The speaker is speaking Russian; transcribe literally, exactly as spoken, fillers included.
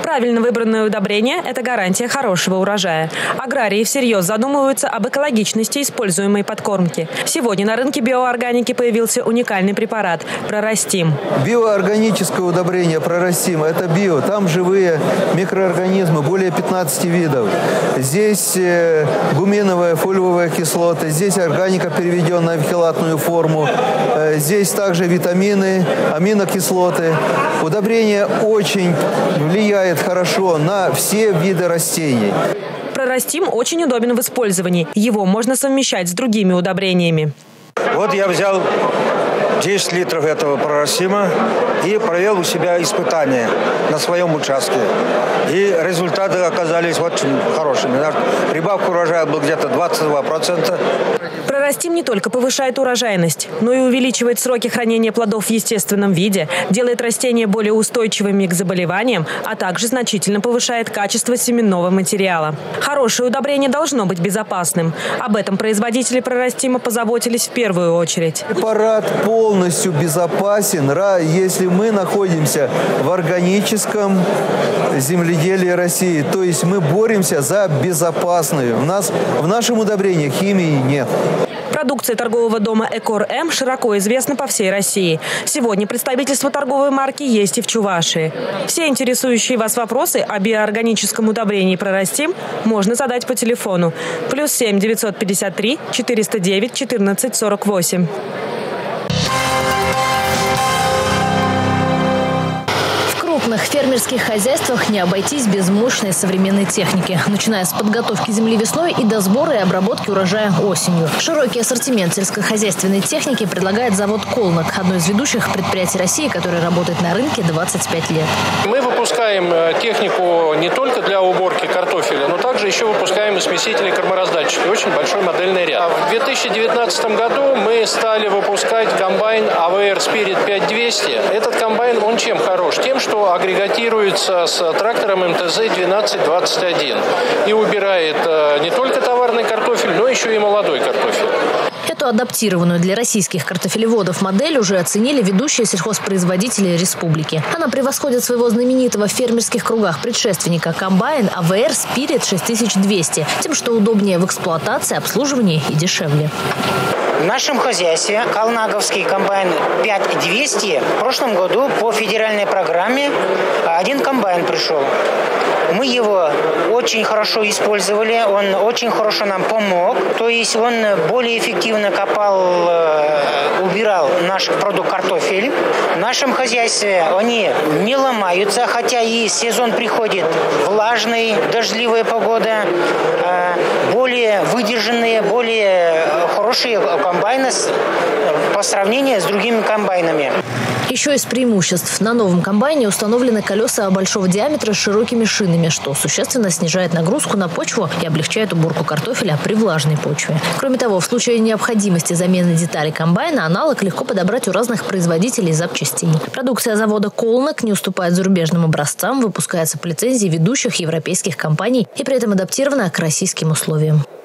Правильно выбранное удобрение – это гарантия хорошего урожая. Аграрии всерьез задумываются об экологичности используемой подкормки. Сегодня на рынке биоорганики появился уникальный препарат – Прорастим. Биоорганическое удобрение Прорастим – это био. Там живые микроорганизмы, более пятнадцати видов. Здесь э, гуминовая, фольвовая кислота, здесь органика, переведенная в хелатную форму. Э, здесь также витамины, аминокислоты. Удобрение очень влияет хорошо на все виды растений. Прорастим очень удобен в использовании. Его можно совмещать с другими удобрениями. Вот я взял десять литров этого Прорастима и провел у себя испытания на своем участке. И результаты оказались очень хорошими. Прибавка урожая была где-то двадцать два процента. Прорастим не только повышает урожайность, но и увеличивает сроки хранения плодов в естественном виде, делает растения более устойчивыми к заболеваниям, а также значительно повышает качество семенного материала. Хорошее удобрение должно быть безопасным. Об этом производители Прорастима позаботились в первую очередь. Препарат полностью безопасен, если мы находимся в органическом земледелии России. То есть мы боремся за безопасную. У нас в нашем удобрении химии нет. Продукция торгового дома «Экор-М» широко известна по всей России. Сегодня представительство торговой марки есть и в Чувашии. Все интересующие вас вопросы о биоорганическом удобрении Прорастим можно задать по телефону. Плюс семь девятьсот пятьдесят три четыреста девять четырнадцать сорок восемь. В крупных фермерских хозяйствах не обойтись без мощной современной техники, начиная с подготовки земли весной и до сбора и обработки урожая осенью. Широкий ассортимент сельскохозяйственной техники предлагает завод «Колнак», одно из ведущих предприятий России, которое работает на рынке двадцать пять лет. Мы выпускаем технику не только для уборки картофеля, но также еще выпускаем и смесители, кормораздатчики. Очень большой модельный ряд. В две тысячи девятнадцатом году мы стали выпускать комбайн а вэ эр Spirit пять двести. Этот комбайн, он чем хорош? Тем, что агрегатируется с трактором эм тэ зэ двенадцать двадцать один и убирает не только товарный картофель, но еще и молодой картофель. Эту адаптированную для российских картофелеводов модель уже оценили ведущие сельхозпроизводители республики. Она превосходит своего знаменитого в фермерских кругах предшественника комбайн а вэ эр Spirit шесть тысяч двести, тем, что удобнее в эксплуатации, обслуживании и дешевле. В нашем хозяйстве колнаговский комбайн пять двести в прошлом году по федеральной программе один комбайн пришел. Мы его очень хорошо использовали, он очень хорошо нам помог. То есть он более эффективно копал, убирал наш продукт картофель. В нашем хозяйстве они не ломаются, хотя и сезон приходит влажный, дождливая погода, более выдержанные, более хорошие комбайны по сравнению с другими комбайнами. Еще из преимуществ: на новом комбайне установлены колеса большого диаметра с широкими шинами, что существенно снижает нагрузку на почву и облегчает уборку картофеля при влажной почве. Кроме того, в случае необходимости замены деталей комбайна аналог легко подобрать у разных производителей запчастей. Продукция завода «Колнак» не уступает зарубежным образцам, выпускается по лицензии ведущих европейских компаний и при этом адаптирована к российским условиям.